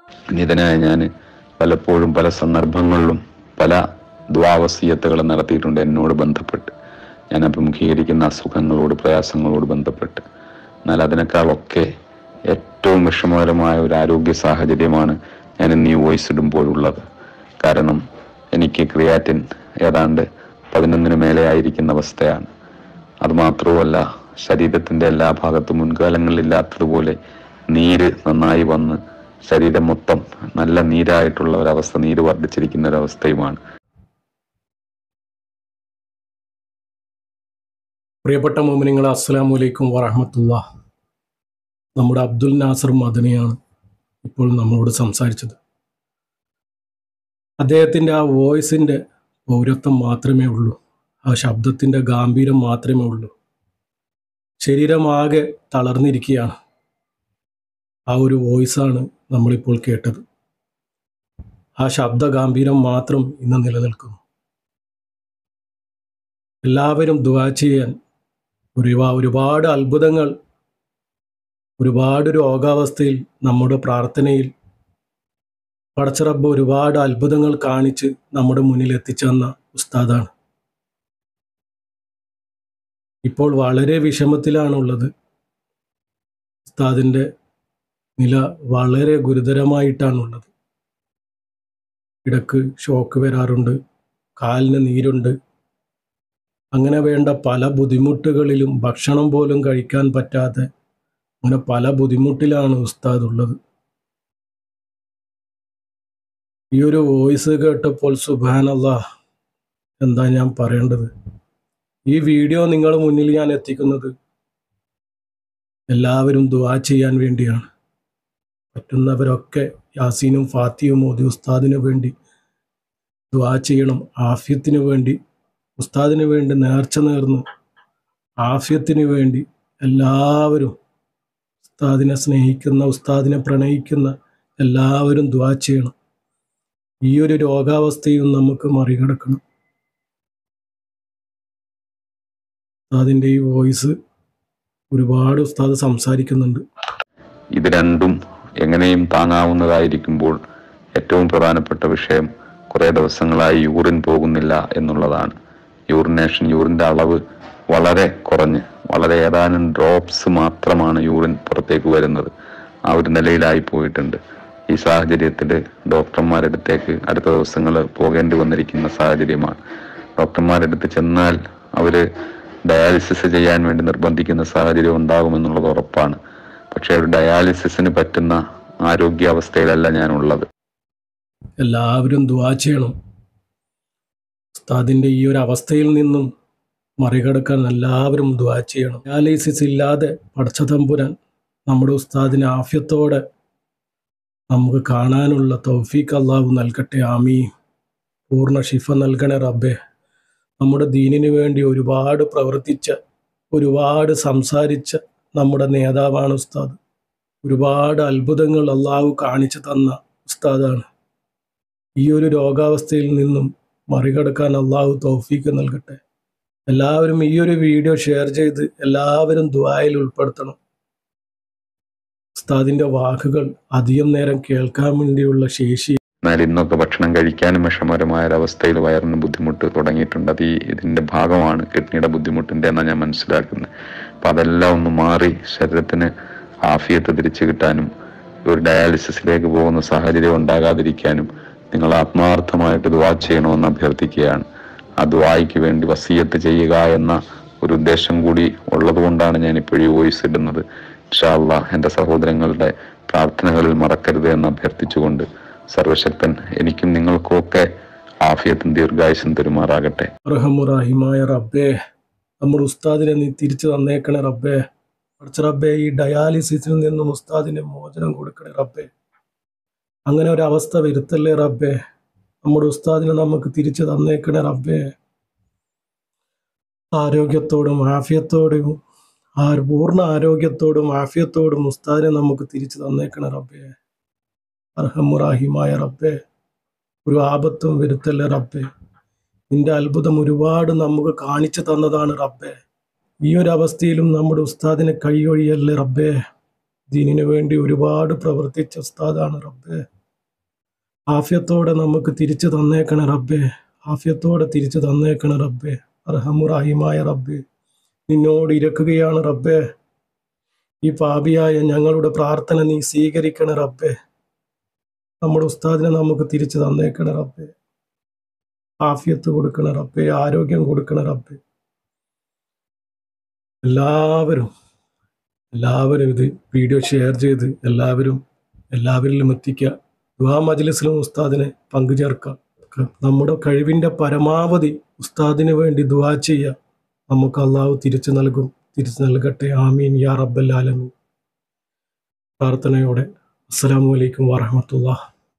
നിധനായ ഞാൻ പലപ്പോഴും പല സന്ദർഭങ്ങളിലും പല ദ്വാവസീയത്തുകൾ നടത്തിയിട്ടുണ്ട് എന്നോട് ബന്ധപ്പെട്ട്, ഞാൻ അഭിമുഖീകരിക്കുന്ന അസുഖങ്ങളോട്, പ്രയാസങ്ങളോട് ബന്ധപ്പെട്ട്. എന്നാൽ അതിനേക്കാളൊക്കെ ഏറ്റവും വിഷമകരമായ ഒരു ആരോഗ്യ സാഹചര്യമാണ് ഞാൻ ഇന്ന് ഈ വോയിസ് ഇടുമ്പോഴുള്ളത്. കാരണം എനിക്ക് ക്രിയാറ്റിൻ ഏതാണ്ട് 11 മേലെ ആയിരിക്കുന്ന അവസ്ഥയാണ്. അതുമാത്രവുമല്ല, ശരീരത്തിൻ്റെ എല്ലാ ഭാഗത്തും മുൻകാലങ്ങളിലില്ലാത്തതുപോലെ നീര് നന്നായി വന്ന് ശരീരം മൊത്തം നല്ല നീരായിട്ടുള്ള ഒരവസ്ഥ, നീര് വർദ്ധിച്ചിരിക്കുന്ന ഒരവസ്ഥയുമാണ്. പ്രിയപ്പെട്ട മോമിനിങ്ങളെ, അസ്സലാമു അലൈക്കും വറഹ്മത്തുള്ളാഹ്. നമ്മുടെ അബ്ദുൽ നാസർ മദനിയാണ് ഇപ്പോൾ നമ്മളോട് സംസാരിച്ചത്. അദ്ദേഹത്തിൻ്റെ ആ വോയിസിൻ്റെ പൗരത്വം മാത്രമേ ഉള്ളൂ, ആ ശബ്ദത്തിൻ്റെ ഗാംഭീര്യം മാത്രമേ ഉള്ളൂ. ശരീരമാകെ തളർന്നിരിക്കുകയാണ്. ആ ഒരു വോയിസാണ് നമ്മളിപ്പോൾ കേട്ടത്. ആ ശബ്ദ ഗാംഭീര്യം മാത്രം ഇന്ന് നിലനിൽക്കുന്നു. എല്ലാവരും ദുആ ചെയ്യാൻ. ഒരുപാട് അത്ഭുതങ്ങൾ, ഒരുപാട് രോഗാവസ്ഥയിൽ നമ്മുടെ പ്രാർത്ഥനയിൽ പടച്ച റബ്ബ് ഒരുപാട് അത്ഭുതങ്ങൾ കാണിച്ച് നമ്മുടെ മുന്നിൽ എത്തിച്ചെന്ന ഉസ്താദാണ്. ഇപ്പോൾ വളരെ വിഷമത്തിലാണുള്ളത്. ഉസ്താദിൻ്റെ നില വളരെ ഗുരുതരമായിട്ടാണുള്ളത്. ഇടക്ക് ഷോക്ക് വരാറുണ്ട്, കാലിന് നീരുണ്ട്. അങ്ങനെ വേണ്ട പല ബുദ്ധിമുട്ടുകളിലും ഭക്ഷണം പോലും കഴിക്കാൻ പറ്റാതെ അങ്ങനെ പല ബുദ്ധിമുട്ടിലാണ് ഉസ്താദ് ഉള്ളത്. ഈ ഒരു വോയിസ് കേട്ടപ്പോൾ സുബ്ഹാനല്ലാഹ്, എന്താ ഞാൻ പറയേണ്ടത്. ഈ വീഡിയോ നിങ്ങളുടെ മുന്നിൽ ഞാൻ എത്തിക്കുന്നത് എല്ലാവരും ദുആ ചെയ്യാൻ വേണ്ടിയാണ്. പറ്റുന്നവരൊക്കെ യാസീനും ഫാത്തിയും ഓതി ഉസ്താദിന് വേണ്ടി ദുആ ചെയ്യണം. ആഫിയത്തിന് വേണ്ടി, ഉസ്താദിന് വേണ്ടി നേർച്ച നേർന്ന് ആഫിയത്തിന് വേണ്ടി എല്ലാവരും, ഉസ്താദിനെ സ്നേഹിക്കുന്ന, ഉസ്താദിനെ പ്രണയിക്കുന്ന എല്ലാവരും ദുആ ചെയ്യണം. ഈ ഒരു രോഗാവസ്ഥയും നമുക്ക് മറികടക്കണം. ഉസ്താദിൻ്റെ ഈ വോയിസ് ഒരുപാട് ഉസ്താദ് സംസാരിക്കുന്നുണ്ട്. ഇത് രണ്ടും എങ്ങനെയും താങ്ങാവുന്നതായിരിക്കുമ്പോൾ ഏറ്റവും പ്രധാനപ്പെട്ട വിഷയം കുറേ ദിവസങ്ങളായി യൂറിൻ പോകുന്നില്ല എന്നുള്ളതാണ്. യൂറിനേഷൻ, യൂറിൻ്റെ അളവ് വളരെ കുറഞ്ഞ്, വളരെ ഏതാനും ഡ്രോപ്സ് മാത്രമാണ് യൂറിൻ പുറത്തേക്ക് വരുന്നത്. ആ ഒരു നിലയിലായി പോയിട്ടുണ്ട്. ഈ സാഹചര്യത്തിൽ ഡോക്ടർമാരുടെ അടുത്തേക്ക് അടുത്ത ദിവസങ്ങൾ പോകേണ്ടി വന്നിരിക്കുന്ന സാഹചര്യമാണ്. ഡോക്ടർമാരുടെ അടുത്ത് ചെന്നാൽ അവർ ഡയാലിസിസ് ചെയ്യാൻ വേണ്ടി നിർബന്ധിക്കുന്ന സാഹചര്യം ഉണ്ടാകുമെന്നുള്ളത് ഉറപ്പാണ്. പക്ഷേ ഒരു ഡയാലിസിസിന് പറ്റുന്ന ആരോഗ്യാവസ്ഥയിലല്ല ഞാനുള്ളത്. എല്ലാവരും ദുആ ചെയ്യണം. ഉസ്താദിൻ്റെ ഈ ഒരു അവസ്ഥയിൽ നിന്നും മറികടക്കാൻ എല്ലാവരും ദുആ ചെയ്യണം. ഡയാലിസിസ് ഇല്ലാതെ പടച്ച തമ്പുരാൻ നമ്മുടെ ഉസ്താദിനെ ആഫിയത്തോടെ നമുക്ക് കാണാനുള്ള തൗഫീഖ് അല്ലാഹു നൽകട്ടെ. ആമീൻ. പൂർണ്ണ ശിഫ നൽകണേ റബ്ബേ. നമ്മുടെ ദീനിനു വേണ്ടി ഒരുപാട് പ്രവർത്തിച്ച, ഒരുപാട് സംസാരിച്ച നമ്മുടെ നേതാവാണ് ഉസ്താദ്. ഒരുപാട് അത്ഭുതങ്ങൾ അല്ലാഹു കാണിച്ചു തന്ന ഉസ്താദാണ്. ഈ ഒരു രോഗാവസ്ഥയിൽ നിന്നും മറികടക്കാൻ അല്ലാഹു തൗഫീഖ് നൽകട്ടെ. എല്ലാവരും ഈ ഒരു വീഡിയോ ഷെയർ ചെയ്ത് എല്ലാവരും ദുആയിൽ ഉൾപ്പെടുത്തണം. ഉസ്താദിന്റെ വാക്കുകൾ അധികം നേരം കേൾക്കാൻ വേണ്ടിയുള്ള ശേഷി. എന്നാൽ ഇന്നൊക്കെ ഭക്ഷണം കഴിക്കാനും വിഷമകരമായ ഒരവസ്ഥയിൽ വയറിന് ബുദ്ധിമുട്ട് തുടങ്ങിയിട്ടുണ്ട്. അത് ഇതിൻ്റെ ഭാഗമാണ്, കിഡ്നിയുടെ ബുദ്ധിമുട്ടിൻ്റെ എന്നാണ് ഞാൻ മനസ്സിലാക്കുന്നത്. അപ്പം അതെല്ലാം ഒന്ന് മാറി ശരീരത്തിന് ആഫിയത്ത് തിരിച്ചു കിട്ടാനും ഒരു ഡയാലിസിസിലേക്ക് പോകുന്ന സാഹചര്യം ഉണ്ടാകാതിരിക്കാനും നിങ്ങൾ ആത്മാർത്ഥമായിട്ട് ദുആ ചെയ്യണമെന്ന് അഭ്യർത്ഥിക്കുകയാണ്. ആ ദുആയ്ക്ക് വേണ്ടി വസിയത്ത് ചെയ്യുക എന്ന ഒരു ഉദ്ദേശം കൂടി ഉള്ളതുകൊണ്ടാണ് ഞാൻ ഇപ്പോഴും വോയിസ് ഇടുന്നത്. ഇൻഷാ അല്ലാഹ് എൻ്റെ സഹോദരങ്ങളുടെ പ്രാർത്ഥനകളിൽ മറക്കരുത് എന്ന് അഭ്യർത്ഥിച്ചുകൊണ്ട് സർവശക്തൻ എനിക്കും നിങ്ങൾക്കൊക്കെ ആഫിയത്തും ദീർഘായുസ്സും തരുമാറാകട്ടെ. റഹ്മുറഹിമായ റബ്ബേ, നമ്മുടെ ഉസ്താദിനെ നീ തിരിച്ചു തന്നേക്കണേ റബ്ബേ. പടച്ച റബ്ബേ, ഈ ഡയാലിസിസിൽ നിന്നും ഉസ്താദിന് മോചനം കൊടുക്കണേ റബ്ബേ. അങ്ങനെ ഒരു അവസ്ഥ വരുത്തല്ലേ റബ്ബേ. നമ്മുടെ ഉസ്താദിനെ നമുക്ക് തിരിച്ചു തന്നേക്കണേ റബ്ബേ. ആരോഗ്യത്തോടും ആഫിയത്തോടും, പൂർണ്ണ ആരോഗ്യത്തോടും ആഫിയത്തോടും ഉസ്താദിനെ നമുക്ക് തിരിച്ചു തന്നേക്കണേ റബ്ബേ. അർഹമുറാഹിമായ റബ്ബേ, ഒരു ആപത്തും വരുത്തല്ലേ റബ്ബേ. നിന്റെ അത്ഭുതം ഒരുപാട് നമുക്ക് കാണിച്ചു തന്നതാണ് റബ്ബേ. ഈ ഒരു അവസ്ഥയിലും നമ്മുടെ ഉസ്താദിനെ കൈയൊഴിയല്ലേ റബ്ബേ. ദീനിനു വേണ്ടി ഒരുപാട് പ്രവർത്തിച്ച ഉസ്താദാണ് റബ്ബേ. ആഫിയത്തോടെ നമുക്ക് തിരിച്ചു തന്നേക്കണേ റബ്ബേ. ആഫിയത്തോടെ തിരിച്ചു തന്നേക്കണേ റബ്ബേ. അർഹമുറാഹിമായ റബ്ബേ, നിന്നോട് ഇരക്കുകയാണ് റബ്ബേ. ഈ പാപിയായ ഞങ്ങളുടെ പ്രാർത്ഥന നീ സ്വീകരിക്കണേ റബ്ബേ. നമ്മുടെ ഉസ്താദിനെ നമുക്ക് തിരിച്ചു തന്നേക്കണേ റബ്ബേ. ആഫിയത്ത് കൊടുക്കണേ റബ്ബേ, ആരോഗ്യം കൊടുക്കണേ റബ്ബേ. എല്ലാവരും ഇത് വീഡിയോ ഷെയർ ചെയ്ത് എല്ലാവരിലും എത്തിക്കുക. ദുആ മജ്ലിസിലും ഉസ്താദിനെ പങ്കുചേർക്കാം. നമ്മുടെ കഴിവിൻ്റെ പരമാവധി ഉസ്താദിന് വേണ്ടി ദുആ ചെയ്യുക. നമുക്ക് അള്ളാഹു തിരിച്ചു നൽകട്ടെ. ആമീൻ യാ റബ്ബൽ ആലമീൻ. പ്രാർത്ഥനയോടെ അസ്സലാമു അലൈക്കും വറഹ്മത്തുള്ളാഹി.